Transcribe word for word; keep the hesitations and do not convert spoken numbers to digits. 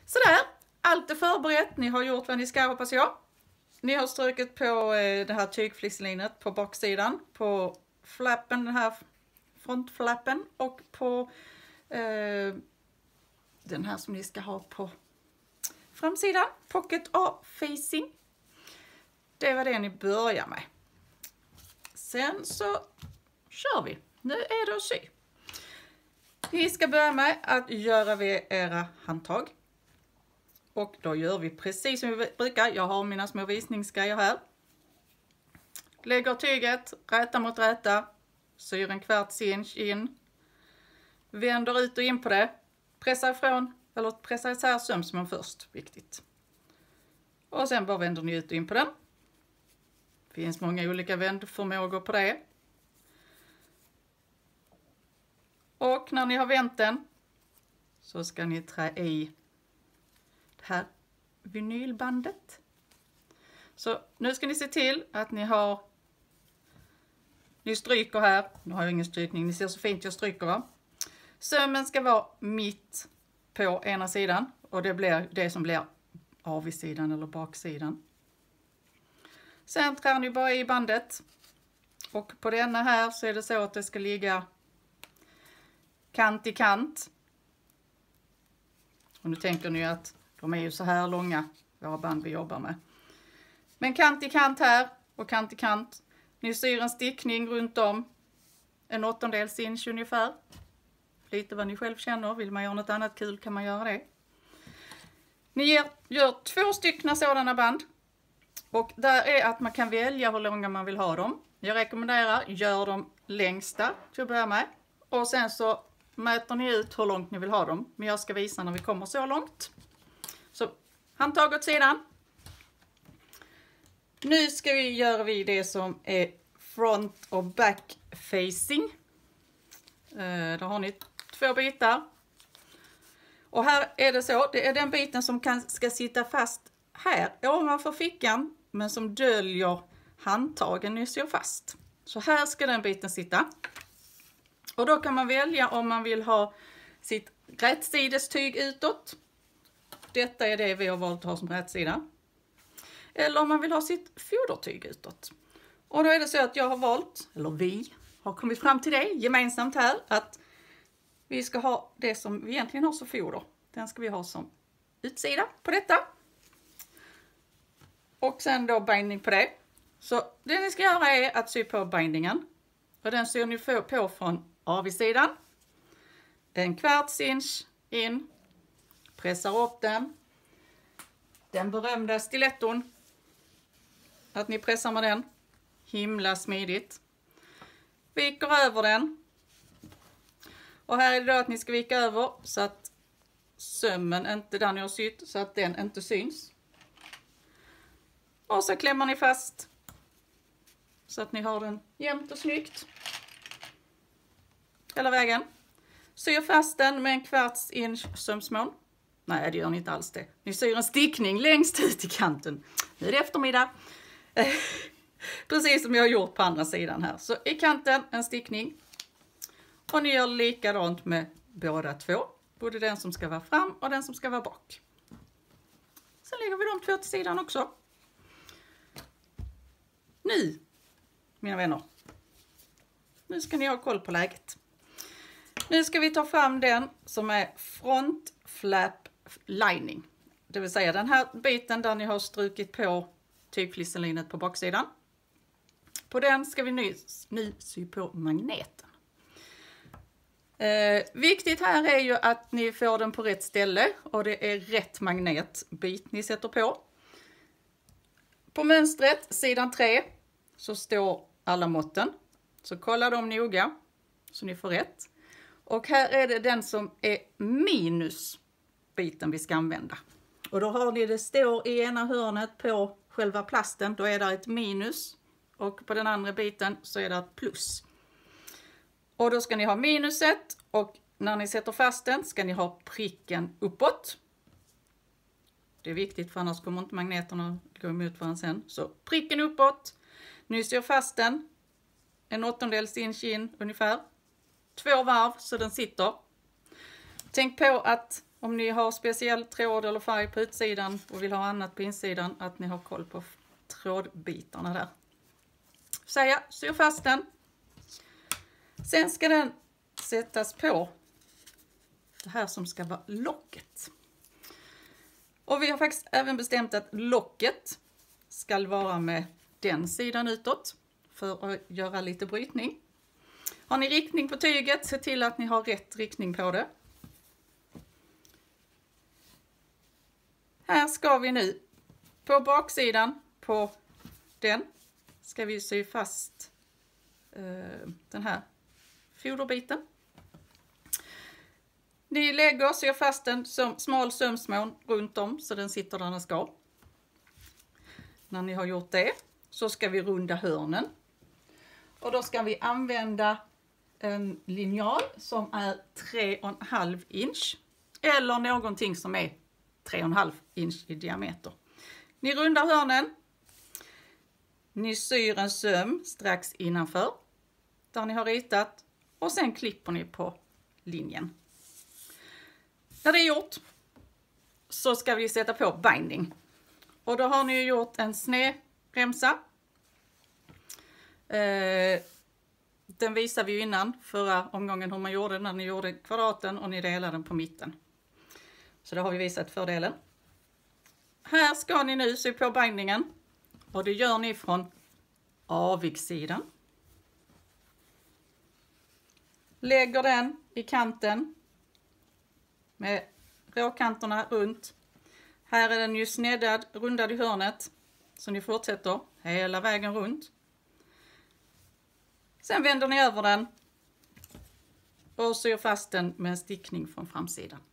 Sådär, allt är förberett. Ni har gjort vad ni ska, hoppas jag. Ni har strukit på eh, det här tygflisslinet på baksidan, på flappen, den här frontflappen, och på eh, den här som ni ska ha på framsidan, pocket och facing. Det var det ni börjar med. Sen så kör vi. Nu är det att sy. Vi ska börja med att göra vid era handtag. Och då gör vi precis som vi brukar. Jag har mina små visningsgrejer här. Lägger tyget räta mot räta. Syr en kvarts inch in. Vänder ut och in på det. Pressa ifrån, eller pressa isär sömsmån först. Viktigt. Och sen bara vänder ni ut och in på den. Det finns många olika vändförmågor på det. Och när ni har vänt den så ska ni trä i det här vinylbandet. Så nu ska ni se till att ni har, ni stryker här. Nu har jag ingen strykning, ni ser så fint jag stryker, va? Sömmen ska vara mitt på ena sidan och det blir det som blir avsidan eller baksidan. Sen trär ni bara i bandet. Och på denna här så är det så att det ska ligga kant i kant. Och nu tänker ni att de är ju så här långa, våra band vi jobbar med. Men kant i kant här och kant i kant. Ni syr en stickning runt om. En åttondels inch ungefär. Lite vad ni själv känner. Vill man göra något annat kul kan man göra det. Ni gör, gör två stycken sådana band. Och där är att man kan välja hur långa man vill ha dem. Jag rekommenderar, gör dem längsta till att börja med. Och sen så mäter ni ut hur långt ni vill ha dem. Men jag ska visa när vi kommer så långt. Så handtag åt sidan. Nu ska vi göra vi det som är front och back facing. Eh, då har ni två bitar. Och här är det så, det är den biten som kan, ska sitta fast här ovanför fickan. Men som döljer handtagen ni syr fast. Så här ska den biten sitta. Och då kan man välja om man vill ha sitt rättsidestyg utåt. Detta är det vi har valt att ha som rättsida. Eller om man vill ha sitt fodertyg utåt. Och då är det så att jag har valt, eller vi har kommit fram till det gemensamt här, att vi ska ha det som vi egentligen har som foder. Den ska vi ha som utsida på detta. Och sen då binding på det. Så det ni ska göra är att sy på bindingen. Och den syr ni på från avsidan. En kvarts inch in. Pressar upp den. Den berömda stiletton. Att ni pressar med den. Himla smidigt. Viker över den. Och här är det då att ni ska vika över så att sömmen inte där ni har sytt, så att den inte syns. Och så klämmer ni fast så att ni har den jämnt och snyggt hela vägen. Syr fast den med en kvarts inch sömsmån. Nej, det gör ni inte alls det. Ni syr en stickning längst ut i kanten. Nu är det eftermiddag. Precis som jag har gjort på andra sidan här. Så i kanten en stickning. Och ni gör likadant med båda två. Både den som ska vara fram och den som ska vara bak. Sen lägger vi de två till sidan också. Nu, mina vänner. Nu ska ni ha koll på läget. Nu ska vi ta fram den som är front flap lining. Det vill säga den här biten där ni har strukit på tygflisselinet på baksidan. På den ska vi nu, nu sy på magneten. Eh, viktigt här är ju att ni får den på rätt ställe och det är rätt magnetbit ni sätter på. På mönstret, sidan tre, så står alla måtten. Så kolla dem noga så ni får rätt. Och här är det den som är minusbiten vi ska använda. Och då har ni det står i ena hörnet på själva plasten, då är det ett minus. Och på den andra biten så är det ett plus. Och då ska ni ha minuset och när ni sätter fast den ska ni ha pricken uppåt. Det är viktigt för annars kommer inte magneterna gå emot varandra sen. Så pricken uppåt. Nu syr fast den. En åttondels inch in ungefär. Två varv så den sitter. Tänk på att om ni har speciell tråd eller färg på utsidan och vill ha annat på insidan, att ni har koll på trådbitarna där. Så jag syr fast den. Sen ska den sättas på det här som ska vara locket. Och vi har faktiskt även bestämt att locket ska vara med den sidan utåt för att göra lite brytning. Har ni riktning på tyget, se till att ni har rätt riktning på det. Här ska vi nu på baksidan på den ska vi sy fast eh, den här foderbiten. Ni lägger syr fast den som smal sömsmån runt om så den sitter där den ska. När ni har gjort det så ska vi runda hörnen. Och då ska vi använda en linjal som är tre och en halv inch. Eller någonting som är tre och en halv inch i diameter. Ni rundar hörnen. Ni syr en söm strax innanför. Där ni har ritat. Och sen klipper ni på linjen. När det är gjort så ska vi sätta på binding. Och då har ni gjort en sned remsa. Eh, den visade vi ju innan förra omgången hur man gjorde när ni gjorde kvadraten och ni delade den på mitten. Så då har vi visat fördelen. Här ska ni nu sy på bindingen. Och det gör ni från avigsidan. Lägger den i kanten. Med råkanterna runt. Här är den ju sneddad, rundad i hörnet. Så ni fortsätter hela vägen runt. Sen vänder ni över den. Och syr fast den med en stickning från framsidan.